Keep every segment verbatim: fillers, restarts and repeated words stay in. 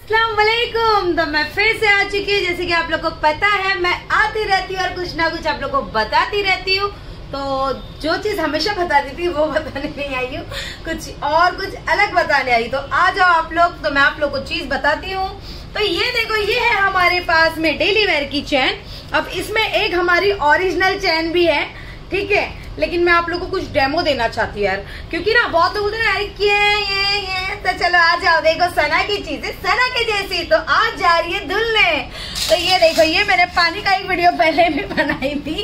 अस्सलाम वालेकुम। तो मैं फिर से आ चुकी हूँ। जैसे कि आप लोग को पता है मैं आती रहती हूँ और कुछ ना कुछ आप लोग को बताती रहती हूँ। तो जो चीज हमेशा बताती थी वो बताने नहीं आई हूँ, कुछ और कुछ अलग बताने आई। तो आ जाओ आप लोग, तो मैं आप लोग को चीज बताती हूँ। तो ये देखो, ये है हमारे पास में डेली वेयर की चैन। अब इसमें एक हमारी ओरिजिनल चैन भी है, ठीक है, लेकिन मैं आप लोगों को कुछ डेमो देना चाहती हूँ यार, क्योंकि ना बहुत लोग बोलते हैं यार ये ये ये। तो चलो आ जाओ, देखो सना की चीजें सना के जैसी। तो आज जा रही है धुलने। तो ये देखो, ये मैंने पानी का एक वीडियो पहले भी बनाई थी।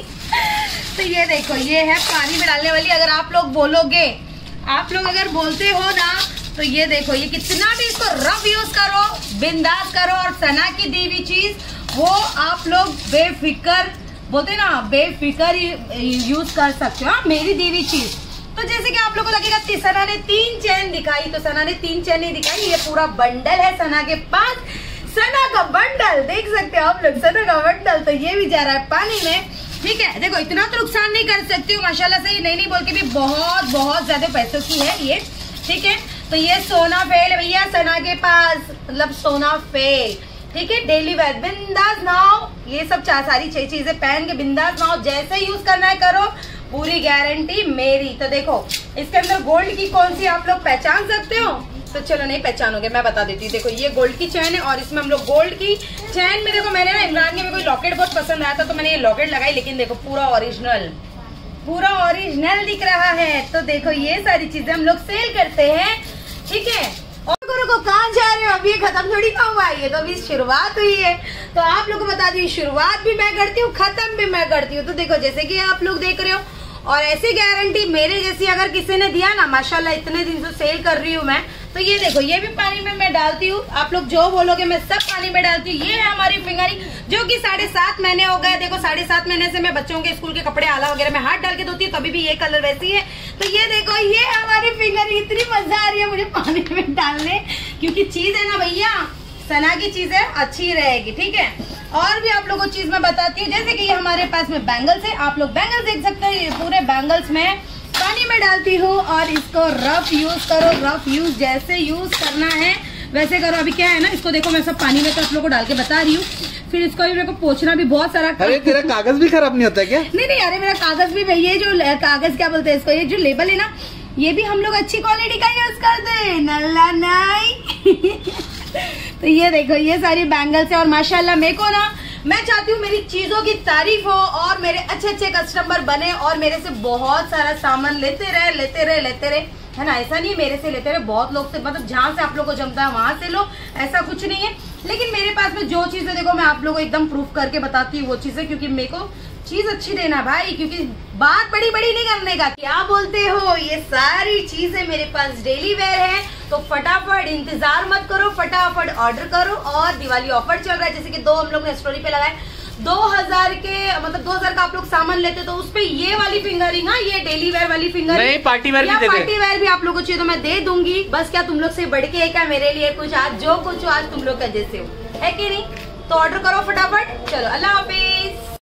तो ये देखो, ये है पानी में डालने वाली। अगर आप लोग बोलोगे, आप लोग अगर बोलते हो ना, तो ये देखो, ये कितना भी इसको रफ यूज करो, बिंदास करो, और सना की दी हुई चीज वो आप लोग बेफिक्र बोलते ना, बेफिक्र यूज कर सकते हो। मेरी दी हुई चीज। तो जैसे कि आप लोगों को लगेगा सना ने तीन चैन दिखाई, तो सना ने तीन चैन नहीं दिखाई, ये पूरा बंडल है सना के पास। सना का बंडल देख सकते हो आप लोग, सना का बंडल। तो ये भी जा रहा है पानी में, ठीक है। देखो इतना तो नुकसान नहीं कर सकती हूँ माशाल्लाह से, नहीं नहीं बोल के भी बहुत बहुत ज्यादा पैसों की है ये, ठीक है। तो ये सोना फेल भैया सना के पास, मतलब सोना फेल, ठीक है। डेली वेयर बिंदास नाओ, ये सब चार सारी छह चीजें पहन के बिंदास नाओ, जैसे यूज करना है करो, पूरी गारंटी मेरी। तो देखो इसके अंदर गोल्ड की कौन सी आप लोग पहचान सकते हो, तो चलो नहीं पहचानोगे, मैं बता देती हूँ। देखो ये गोल्ड की चैन है, और इसमें हम लोग गोल्ड की चैन में देखो, मैंने ना इमरान के मेरे को लॉकेट बहुत पसंद आया था, तो मैंने ये लॉकेट लगाई। लेकिन देखो पूरा ओरिजिनल, पूरा ओरिजिनल दिख रहा है। तो देखो ये सारी चीजें हम लोग सेल करते हैं, ठीक है। और को कहाँ जा रहे हो, अभी ये खत्म थोड़ी ना हुआ, ये तो अभी शुरुआत हुई है। तो आप लोग को बता दी, शुरुआत भी मैं करती हूँ, खत्म भी मैं करती हूँ। तो देखो जैसे कि आप लोग देख रहे हो, और ऐसी गारंटी मेरे जैसी अगर किसी ने दिया ना, माशाल्लाह इतने दिन से सेल कर रही हूँ मैं। तो ये देखो, ये भी पानी में मैं डालती हूँ, आप लोग जो बोलोगे मैं सब पानी में डालती हूँ। ये है हमारी फिंगरिंग, जो कि साढ़े सात महीने हो गए। देखो साढ़े सात महीने से मैं बच्चों के स्कूल के कपड़े आला वगैरह में हाथ डाल के धोती हूँ, तभी भी ये कलर वैसी है। तो ये देखो, ये हमारी फिंगरिंग, इतनी मजा आ रही है मुझे पानी में डालने, क्योंकि चीज है ना भैया, सना की चीज है, अच्छी रहेगी, ठीक है। और भी आप लोगों को चीज मैं बताती हूँ, जैसे कि ये हमारे पास में बैंगल्स है, आप लोग बैंगल्स देख सकते हैं। ये पूरे बैंगल्स में पानी में डालती हूँ, और इसको रफ यूज करो, रफ यूज जैसे यूज करना है वैसे करो। अभी क्या है ना, इसको देखो मैं सब पानी में तो आप लोग को डाल के बता रही हूँ, फिर इसको भी मेरे को पोछना भी बहुत सारा। अरे तेरा कागज भी खराब नहीं होता क्या? नहीं नहीं, अरे मेरा कागज भी भैया, जो कागज क्या बोलते हैं इसको, ये जो लेबल है ना, ये भी हम लोग अच्छी क्वालिटी का यूज करते हैं, नल्ला नहीं। तो ये देखो, ये सारी बैंगल्स है, और माशाल्लाह मेरे को ना, मैं चाहती हूँ मेरी चीजों की तारीफ हो, और मेरे अच्छे अच्छे कस्टमर बने, और मेरे से बहुत सारा सामान लेते रहे लेते रहे लेते रहे, है ना। ऐसा नहीं मेरे से लेते रहे, बहुत लोग से, मतलब जहाँ से आप लोग को जमता है वहां से लो, ऐसा कुछ नहीं है। लेकिन मेरे पास में जो चीजें देखो, मैं आप लोगों को एकदम प्रूफ करके बताती हूँ वो चीजें, क्योंकि मेरे को चीज अच्छी देना भाई, क्योंकि बात बड़ी बड़ी नहीं करने का। क्या बोलते हो, ये सारी चीजें मेरे पास डेली वेयर है। तो फटाफट इंतजार मत करो, फटाफट ऑर्डर करो। और दिवाली ऑफर चल रहा है, जैसे कि दो हम लोग ने स्टोरी पे लगाए, दो हजार के, मतलब दो हजार का आप लोग सामान लेते तो उस पे ये वाली फिंगरिंग, हाँ ये डेली वेयर वाली फिंगरिंग, नहीं पार्टी वेयर भी, पार्टी वेयर भी आप लोगों को चाहिए तो मैं दे दूंगी। बस क्या तुम लोग से बढ़ के है क्या मेरे लिए कुछ, आज जो कुछ आज तुम लोग का जैसे हो, है कि नहीं। तो ऑर्डर करो फटाफट। चलो अल्लाह हाफिज।